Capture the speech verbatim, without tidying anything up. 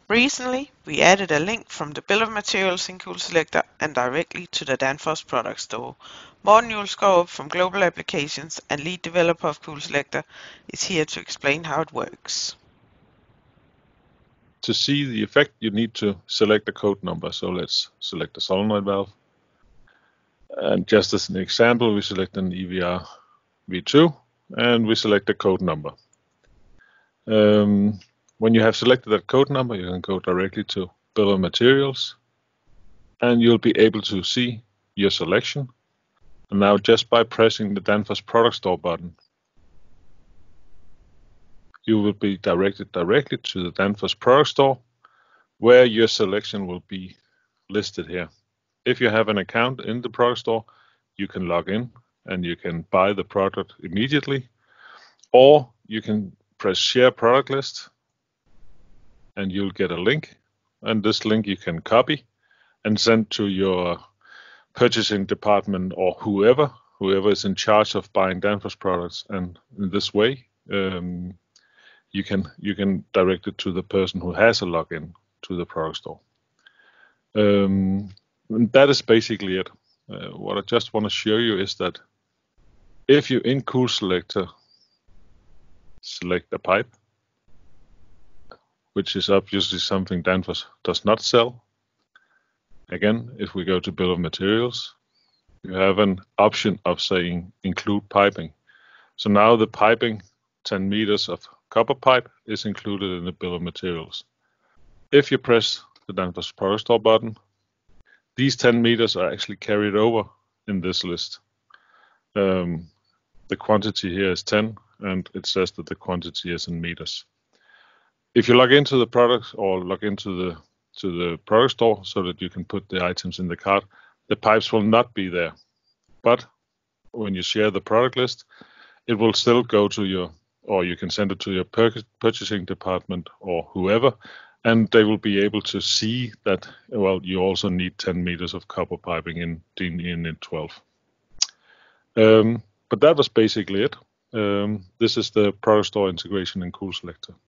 Recently, we added a link from the bill of materials in Coolselector and directly to the Danfoss Product Store. Morten Juulsgaard from Global Applications and lead developer of Coolselector is here to explain how it works. To see the effect, you need to select a code number. So let's select a solenoid valve. And just as an example, we select an E V R V two and we select a code number. Um, when you have selected that code number, you can go directly to bill of materials and you'll be able to see your selection. And now just by pressing the Danfoss Product Store button, you will be directed directly to the Danfoss Product Store where your selection will be listed here. If you have an account in the product store, you can log in and you can buy the product immediately, or you can press share product list and you'll get a link, and this link you can copy and send to your purchasing department or whoever, whoever is in charge of buying Danfoss products, and in this way um, you can you can direct it to the person who has a login to the product store. Um, and that is basically it. Uh, what I just want to show you is that if you in Coolselector select a pipe, which is obviously something Danfoss does not sell. Again, if we go to bill of materials, you have an option of saying include piping. So now the piping, ten meters of copper pipe, is included in the bill of materials. If you press the Danfoss Product Store button, these ten meters are actually carried over in this list. Um, the quantity here is ten, and it says that the quantity is in meters. If you log into the product or log into the to the product store so that you can put the items in the cart, the pipes will not be there. But when you share the product list, it will still go to your, or you can send it to your purchasing department or whoever, and they will be able to see that, well, you also need ten meters of copper piping in in, in twelve. Um, but that was basically it. Um, this is the product store integration in Coolselector.